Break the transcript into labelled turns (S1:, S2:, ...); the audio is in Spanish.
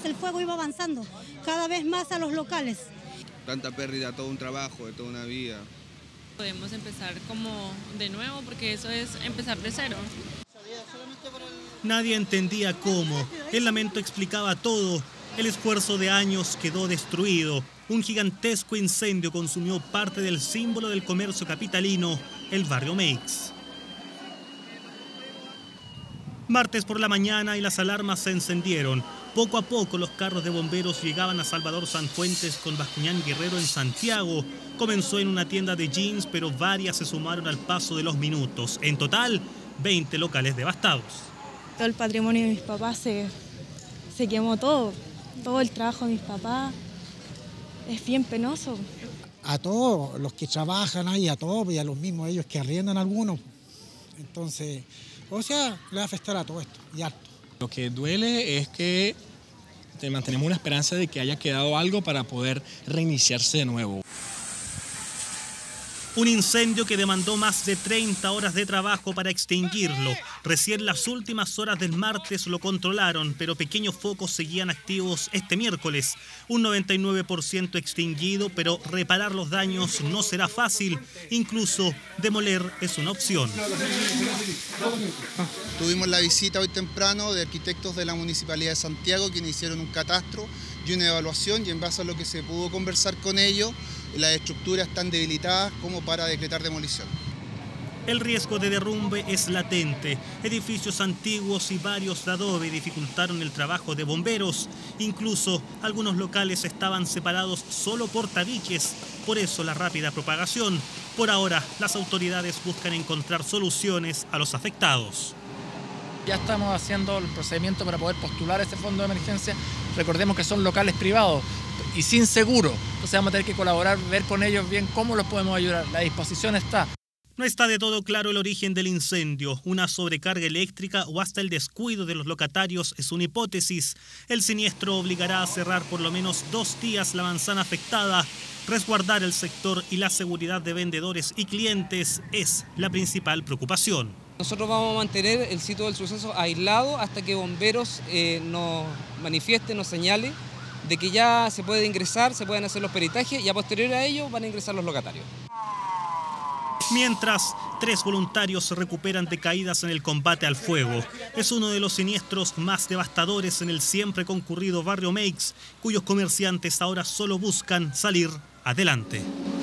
S1: el fuego iba avanzando cada vez más a los locales.
S2: Tanta pérdida, todo un trabajo, de toda una vida.
S3: Podemos empezar como de nuevo porque eso es empezar de cero.
S4: Nadie entendía cómo. El lamento explicaba todo. El esfuerzo de años quedó destruido. Un gigantesco incendio consumió parte del símbolo del comercio capitalino, el barrio Meix. Martes por la mañana y las alarmas se encendieron. Poco a poco los carros de bomberos llegaban a Salvador Sanfuentes con Bascuñán Guerrero en Santiago. Comenzó en una tienda de jeans, pero varias se sumaron al paso de los minutos. En total, 20 locales devastados.
S5: Todo el patrimonio de mis papás se quemó todo el trabajo de mis papás. Es bien penoso.
S6: A todos los que trabajan ahí, a todos y a los mismos ellos que arriendan algunos. Entonces, o sea, le va a afectar a todo esto y harto.
S7: Lo que duele es que mantenemos una esperanza de que haya quedado algo para poder reiniciarse de nuevo.
S4: Un incendio que demandó más de 30 horas de trabajo para extinguirlo. Recién las últimas horas del martes lo controlaron, pero pequeños focos seguían activos este miércoles. Un 99% extinguido, pero reparar los daños no será fácil. Incluso demoler es una opción.
S2: Tuvimos la visita hoy temprano de arquitectos de la Municipalidad de Santiago, quienes hicieron un catastro y una evaluación, y en base a lo que se pudo conversar con ellos, las estructuras están debilitadas como para decretar demolición.
S4: El riesgo de derrumbe es latente. Edificios antiguos y varios de adobe dificultaron el trabajo de bomberos. Incluso algunos locales estaban separados solo por tabiques, por eso la rápida propagación. Por ahora, las autoridades buscan encontrar soluciones a los afectados.
S8: Ya estamos haciendo el procedimiento para poder postular ese fondo de emergencia. Recordemos que son locales privados y sin seguro. Entonces vamos a tener que colaborar, ver con ellos bien cómo los podemos ayudar. La disposición está.
S4: No está de todo claro el origen del incendio. Una sobrecarga eléctrica o hasta el descuido de los locatarios es una hipótesis. El siniestro obligará a cerrar por lo menos 2 días la manzana afectada. Resguardar el sector y la seguridad de vendedores y clientes es la principal preocupación.
S9: Nosotros vamos a mantener el sitio del suceso aislado hasta que bomberos nos manifieste, nos señale de que ya se puede ingresar, se pueden hacer los peritajes y a posterior a ello van a ingresar los locatarios.
S4: Mientras, 3 voluntarios se recuperan de caídas en el combate al fuego. Es uno de los siniestros más devastadores en el siempre concurrido barrio Meix, cuyos comerciantes ahora solo buscan salir adelante.